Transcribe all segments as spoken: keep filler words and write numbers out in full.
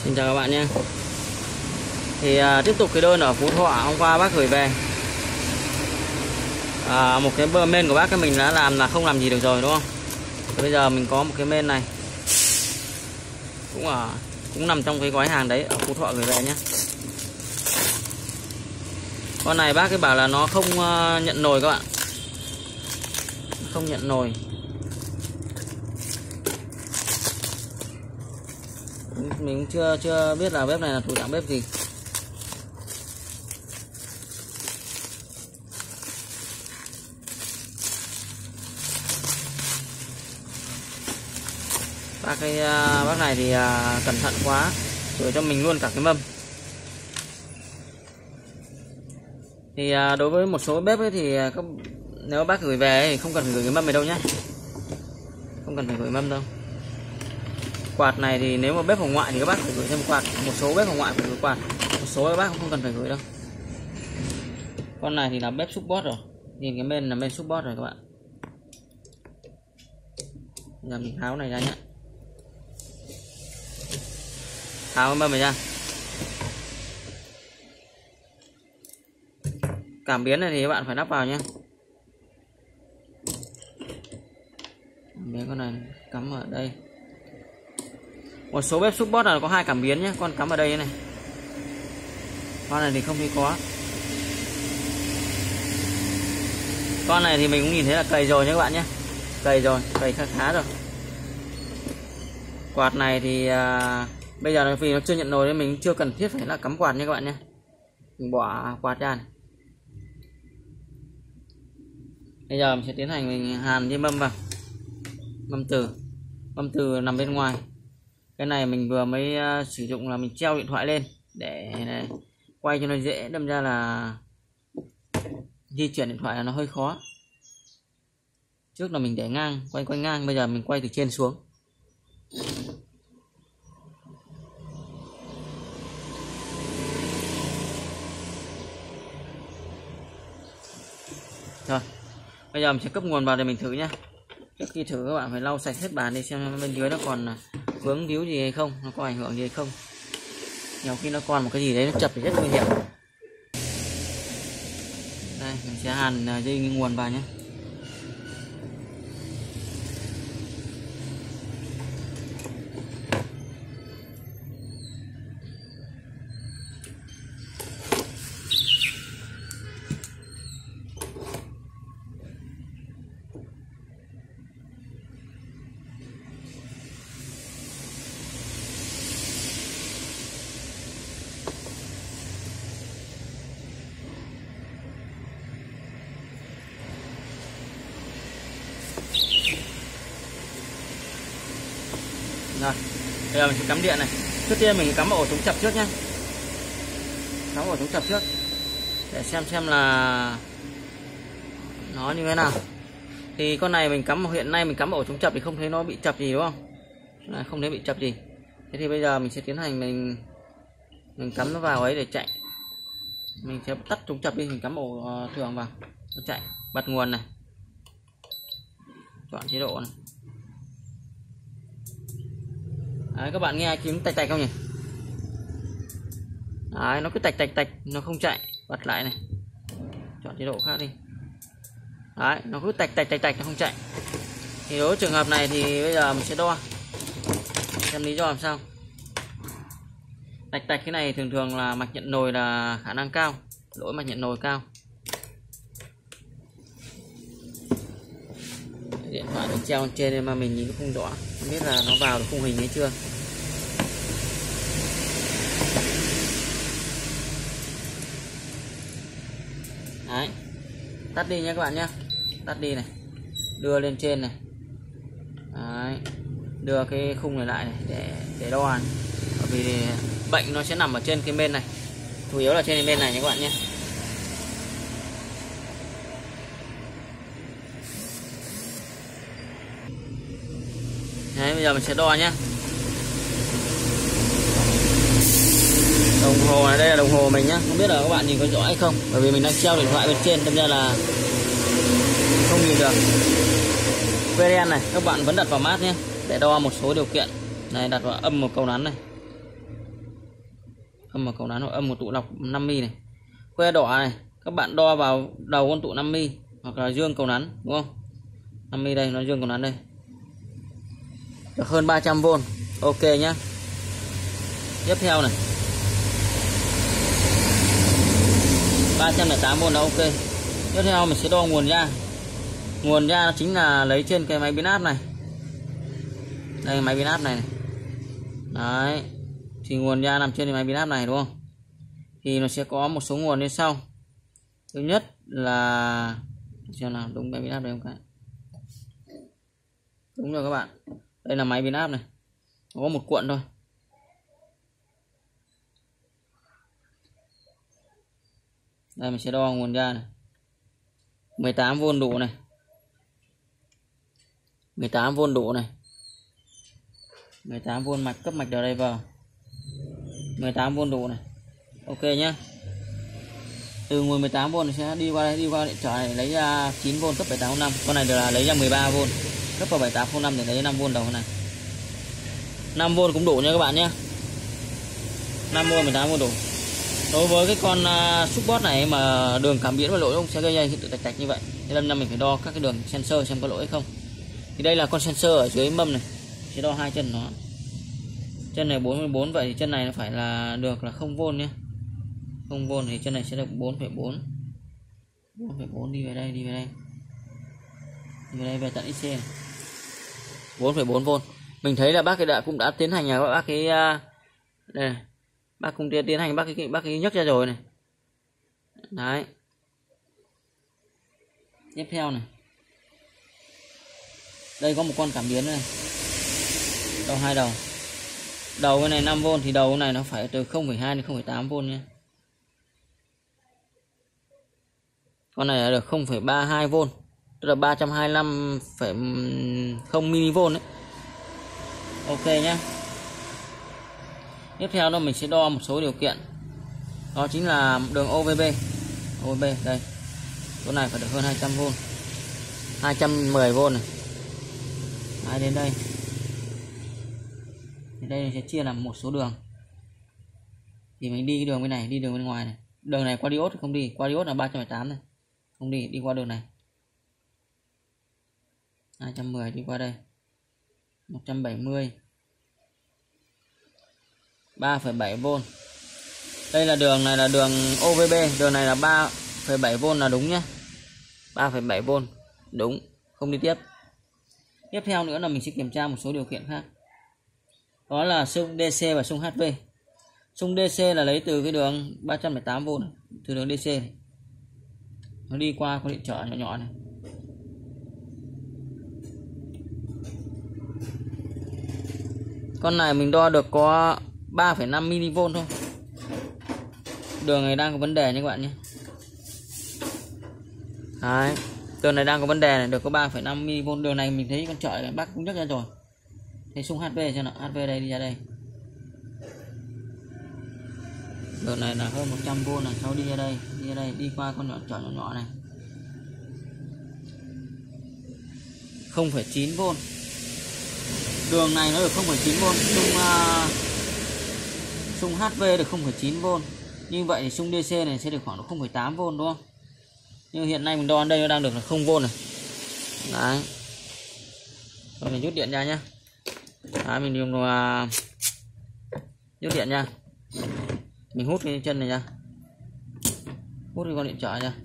Xin chào các bạn nhé. Thì à, tiếp tục cái đơn ở Phú Thọ hôm qua bác gửi về. À, một cái bơ main của bác cái mình đã làm là không làm gì được rồi đúng không? Bây giờ mình có một cái main này cũng ở cũng nằm trong cái gói hàng đấy ở Phú Thọ gửi về nhé. Con này bác cái bảo là nó không uh, nhận nồi các bạn, không nhận nồi. Mình cũng chưa chưa biết là bếp này là thuộc dạng bếp gì. Bác cái bác này thì uh, cẩn thận quá, sửa cho mình luôn cả cái mâm. Thì uh, đối với một số bếp ấy thì uh, các, nếu bác gửi về thì không cần phải gửi cái mâm này đâu nhé, không cần phải gửi mâm đâu. Quạt này thì nếu mà bếp hồng ngoại thì các bác phải gửi thêm quạt, một số bếp hồng ngoại phải gửi quạt, một số các bác không cần phải gửi đâu. Con này thì là bếp support rồi, nhìn cái bên là bên support rồi các bạn. Giờ mình tháo này ra nhé, tháo cái mâm này ra. Cảm biến này thì các bạn phải lắp vào nhé. Cảm biến con này cắm ở đây. Một số bếp support là có hai cảm biến nhé, con cắm ở đây này. Con này thì không thấy có. Con này thì mình cũng nhìn thấy là cầy rồi nhé các bạn nhé, cầy rồi, cầy khá khá rồi. Quạt này thì à, bây giờ vì nó chưa nhận nồi nên mình chưa cần thiết phải là cắm quạt nha các bạn nhé. Mình bỏ quạt ra này. Bây giờ mình sẽ tiến hành mình hàn cái mâm vào. Mâm từ, mâm từ nằm bên ngoài. Cái này mình vừa mới uh, sử dụng là mình treo điện thoại lên để này, quay cho nó dễ, đâm ra là di chuyển điện thoại là nó hơi khó. Trước là mình để ngang, quay quay ngang, bây giờ mình quay từ trên xuống. Rồi, bây giờ mình sẽ cấp nguồn vào để mình thử nhé. Trước khi thử các bạn phải lau sạch hết bàn đi xem bên dưới nó còn vướng víu gì hay không, nó có ảnh hưởng gì hay không. Nhiều khi nó còn một cái gì đấy nó chập thì rất nguy hiểm. Đây, mình sẽ hàn dây nguồn vào nhé. Rồi, bây giờ mình sẽ cắm điện này. Trước tiên mình cắm ổ chống chập trước nhé. Cắm ổ chống chập trước để xem xem là nó như thế nào. Thì con này mình cắm hiện nay mình cắm ổ chống chập thì không thấy nó bị chập gì đúng không? Đấy, không thấy bị chập gì. Thế thì bây giờ mình sẽ tiến hành mình mình cắm nó vào ấy để chạy. Mình sẽ tắt chống chập đi, mình cắm ổ thường vào nó chạy. Bật nguồn này, chọn chế độ này. Đấy, các bạn nghe tiếng tạch tạch không nhỉ? Đấy, nó cứ tạch tạch tạch, nó không chạy. Bật lại này, chọn chế độ khác đi. Đấy, nó cứ tạch tạch tạch tạch, nó không chạy. Thì đối với trường hợp này thì bây giờ mình sẽ đo xem lý do làm sao. Tạch tạch cái này thường thường là mạch nhận nồi là khả năng cao, lỗi mạch nhận nồi cao. Điện thoại nó treo trên nên mà mình nhìn nó không rõ, không biết là nó vào được khung hình hay chưa. Đấy, tắt đi nhé các bạn nhé, tắt đi này, đưa lên trên này. Đấy, đưa cái khung này lại này để để đo này. Bởi vì bệnh nó sẽ nằm ở trên cái bên này, chủ yếu là trên cái bên này nhé các bạn nhé. Đấy, bây giờ mình sẽ đo nhé. Đồng hồ này, đây là đồng hồ mình nhá, không biết là các bạn nhìn có rõ hay không, bởi vì mình đang treo điện thoại bên trên, đâm ra là không nhìn được. vê rờ en này các bạn vẫn đặt vào mát nhé, để đo một số điều kiện. Này, đặt vào âm một cầu nắn này. âm vào cầu nán hoặc âm một tụ lọc năm mi này. Que đỏ này các bạn đo vào đầu con tụ năm mi hoặc là dương cầu nắn, đúng không? năm mi đây, nó dương cầu nắn đây. Được hơn ba trăm vôn. Ok nhá. Tiếp theo này. ba trăm lẻ tám vôn là ok. Tiếp theo mình sẽ đo nguồn ra. Nguồn ra chính là lấy trên cái máy biến áp này. Đây máy biến áp này, này. Đấy. Thì nguồn ra nằm trên cái máy biến áp này, đúng không? Thì nó sẽ có một số nguồn như sau. Thứ nhất là xem nào, đúng máy biến áp đây không cái. Đúng rồi các bạn. Đây là máy biến áp này. Nó có một cuộn thôi. Đây mình sẽ đo nguồn ra này. mười tám vôn đủ này. mười tám vôn đủ này. mười tám vôn mạch cấp mạch driver. mười tám vôn đủ này. Ok nhá. Từ nguồn mười tám vôn sẽ đi qua đây, đi qua điện trở này lấy ra chín vôn cấp bảy tám không năm. Con này là lấy ra mười ba vôn cấp vào bảy tám không năm để lấy năm vôn đầu này. năm vôn cũng đủ nha các bạn nhé. năm vôn mười tám vôn đủ. Đối với cái con uh, support này mà đường cảm biến và lỗi không sẽ gây ra hiện tượng tạch tạch như vậy. Thế nên mình phải đo các cái đường sensor xem có lỗi hay không. Thì đây là con sensor ở dưới mâm này. Sẽ đo hai chân nó. Chân này bốn mươi bốn, vậy thì chân này nó phải là được là không vôn nhé. không vôn thì chân này sẽ được bốn phẩy bốn. bốn phẩy bốn đi về đây, đi về đây. Đi về đây về tận i xê này. bốn phẩy bốn vôn. Mình thấy là bác ấy đã cũng đã tiến hành là bác cái uh, đây này. Bác cũng tiến hành bác cái bác cái nhấc ra rồi này. Đấy. Tiếp theo này. Đây có một con cảm biến này. Đầu hai đầu. Đầu cái này năm vôn thì đầu cái này nó phải từ không phẩy hai đến không phẩy tám vôn nhé. Con này là được không phẩy ba hai vôn, tức là ba trăm hai mươi lăm phẩy không mV đấy. Ok nhé. Tiếp theo đó mình sẽ đo một số điều kiện. Đó chính là đường ô vê bê. ô vê bê đây. Chỗ này phải được hơn hai trăm vôn. hai trăm mười vôn này. Đấy, đến đây. Thì đây sẽ chia làm một số đường. Thì mình đi cái đường bên này, đi đường bên ngoài này. Đường này qua diode không đi, qua diode là ba trăm mười tám này. Không đi, đi qua đường này. hai trăm mười đi qua đây. một trăm bảy mươi. ba phẩy bảy vôn. Đây là đường này là đường ô vê bê, đường này là ba phẩy bảy vôn là đúng nhé. ba phẩy bảy vôn đúng, không đi tiếp. Tiếp theo nữa là mình sẽ kiểm tra một số điều kiện khác. Đó là xung đê xê và xung hát vê. Xung đê xê là lấy từ cái đường ba trăm lẻ tám vôn này, từ đường đê xê này. Nó đi qua con điện trở nhỏ nhỏ này. Con này mình đo được có ba phẩy năm mV thôi. Đường này đang có vấn đề nha các bạn nhé. Đấy, đường này đang có vấn đề này, được có ba phẩy năm mV. Đường này mình thấy con chợ này, bác cũng nhắc ra rồi. Thấy xung hát vê cho nào, hát vê đây đi ra đây. Đường này là hơn một trăm vôn này, sau đi ra đây, đi ra đây, đi qua con nhỏ chợ nhỏ nhỏ này. không phẩy chín vôn. Đường này nó được không phẩy chín vôn, xung uh, xung hát vê được không phẩy chín vôn. Như vậy thì xung đê xê này sẽ được khoảng không phẩy tám vôn đúng không? Nhưng hiện nay mình đo ở đây nó đang được là không vôn này. Đấy. Rồi mình rút điện ra nhá. Đấy, mình dùng uh, rút điện nha. Mình hút cái chân này ra. Hút cái con điện trở ra.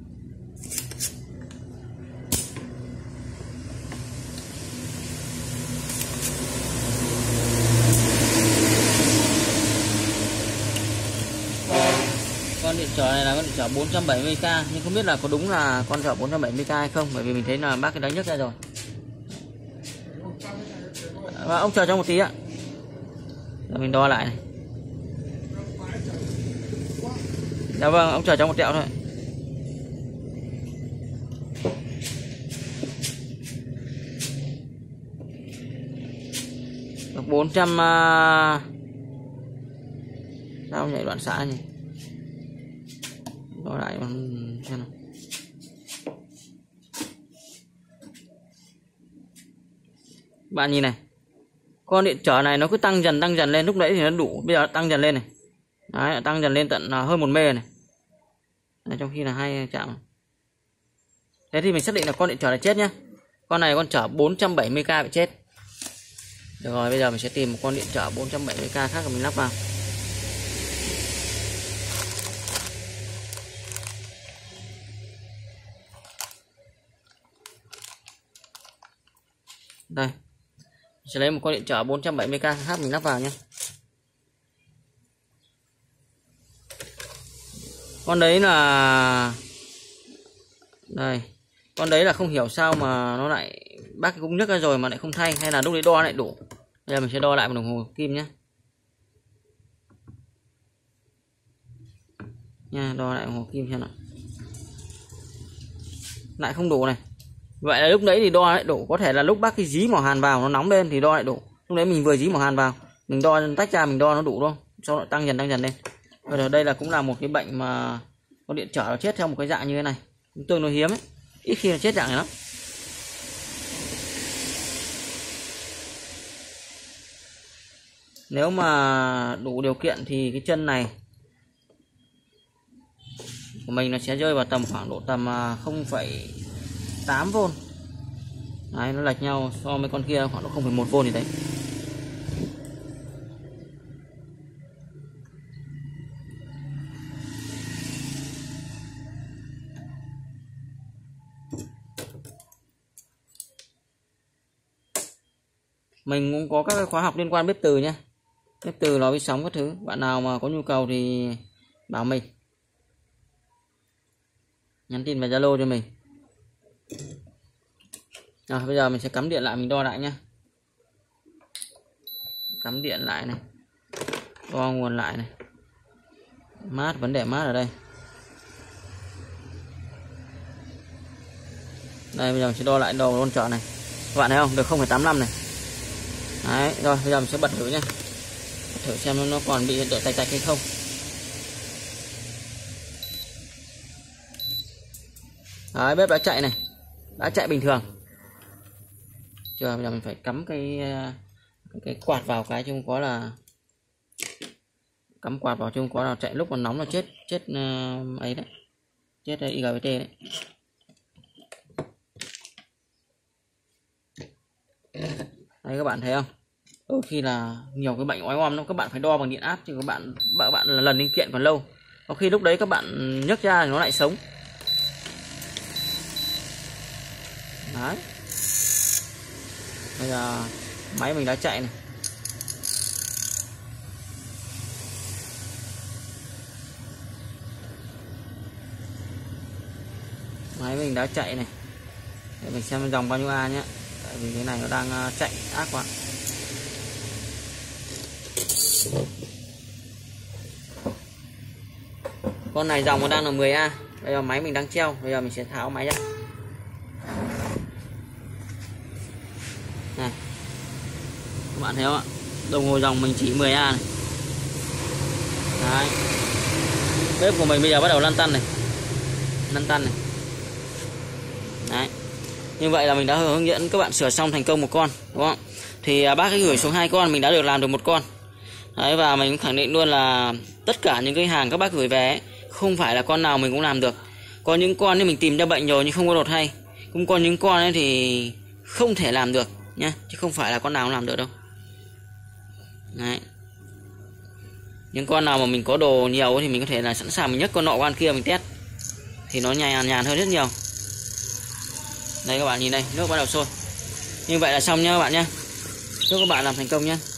Con điện trở này là con điện trở bốn trăm bảy mươi k, nhưng không biết là có đúng là con trở bốn trăm bảy mươi k hay không, bởi vì mình thấy là bác cái đánh nhấc ra rồi. Và ông chờ cho một tí ạ. Rồi mình đo lại này. Dạ vâng, ông chờ cho một tẹo thôi. Được bốn trăm uh... sao nhảy đoạn xã nhỉ? Đo lại xem nào. Bạn nhìn này. Con điện trở này nó cứ tăng dần tăng dần lên, lúc nãy thì nó đủ, bây giờ tăng dần lên này. Đấy, tăng dần lên tận hơn một mê này. Đấy, trong khi là hai chạm. Thế thì mình xác định là con điện trở này chết nhá. Con này con trở bốn trăm bảy mươi k bị chết. Được rồi, bây giờ mình sẽ tìm một con điện trở bốn trăm bảy mươi k khác và mình lắp vào. Đây. Mình sẽ lấy một con điện trở bốn trăm bảy mươi k khác mình lắp vào nhé. Con đấy là đây, con đấy là không hiểu sao mà nó lại bác cũng nhấc ra rồi mà lại không thay, hay là lúc đấy đo lại đủ. Bây giờ mình sẽ đo lại một đồng hồ kim nhé. Nha, đo lại đồng hồ kim xem nào. Lại không đủ này. Vậy là lúc đấy thì đo lại đủ, có thể là lúc bác cái dí mỏ hàn vào nó nóng lên thì đo lại đủ. Lúc đấy mình vừa dí mỏ hàn vào, mình đo tách ra mình đo nó đủ thôi, sau đó tăng dần tăng dần lên. Rồi đây là cũng là một cái bệnh mà con điện trở nó chết theo một cái dạng như thế này, tương đối hiếm ấy, ít khi nó chết dạng này lắm. Nếu mà đủ điều kiện thì cái chân này của mình nó sẽ rơi vào tầm khoảng độ tầm không phẩy tám vôn. Đấy, nó lệch nhau so với con kia khoảng độ không phẩy một vôn thì đấy. Mình cũng có các khóa học liên quan bếp từ nhé, bếp từ lò vi sóng các thứ. Bạn nào mà có nhu cầu thì bảo mình, nhắn tin vào Zalo cho mình. Rồi bây giờ mình sẽ cắm điện lại, mình đo lại nhé. Cắm điện lại này, đo nguồn lại này. Mát, vấn đề mát ở đây. Đây bây giờ mình sẽ đo lại đầu con trở này. Các bạn thấy không? Được không phẩy tám mươi lăm này. Đấy, rồi bây giờ mình sẽ bật thử nhé. Bật thử xem nó còn bị hiện tượng tạch tạch hay không. Đấy, bếp đã chạy này, đã chạy bình thường. Chưa, bây giờ mình phải cắm cái cái quạt vào cái chứ không có là cắm quạt vào chứ không có là chạy lúc còn nóng là chết chết uh, ấy đấy, chết i giê vê tê đấy. Đấy các bạn thấy không? Đôi khi là nhiều cái bệnh oái oăm lắm, các bạn phải đo bằng điện áp chứ các bạn bạn bạn là lần linh kiện còn lâu. Có khi lúc đấy các bạn nhấc ra thì nó lại sống. Đấy. Bây giờ máy mình đã chạy này. Máy mình đã chạy này. Để mình xem dòng bao nhiêu A nhé. Tại vì cái này nó đang chạy ác quá. Con này dòng nó đang là mười A. Bây giờ máy mình đang treo. Bây giờ mình sẽ tháo máy ra. Này. Các bạn thấy không ạ? Đồng hồ dòng mình chỉ mười A này. Đấy. Bếp của mình bây giờ bắt đầu lăn tăn này. Lăn tăn này. Đấy. Như vậy là mình đã hướng dẫn các bạn sửa xong thành công một con, đúng không? Thì bác ấy gửi xuống hai con, mình đã được làm được một con. Đấy, và mình cũng khẳng định luôn là tất cả những cái hàng các bác gửi về ấy, không phải là con nào mình cũng làm được. Có những con ấy mình tìm ra bệnh rồi nhưng không có đột hay. Cũng có những con ấy thì không thể làm được nhá, chứ không phải là con nào cũng làm được đâu. Đấy. Những con nào mà mình có đồ nhiều thì mình có thể là sẵn sàng mình nhấc con nọ con kia mình test thì nó nhàn nhàn hơn rất nhiều. Đây các bạn nhìn đây, nước bắt đầu sôi. Như vậy là xong nhá các bạn nhé. Chúc các bạn làm thành công nhé.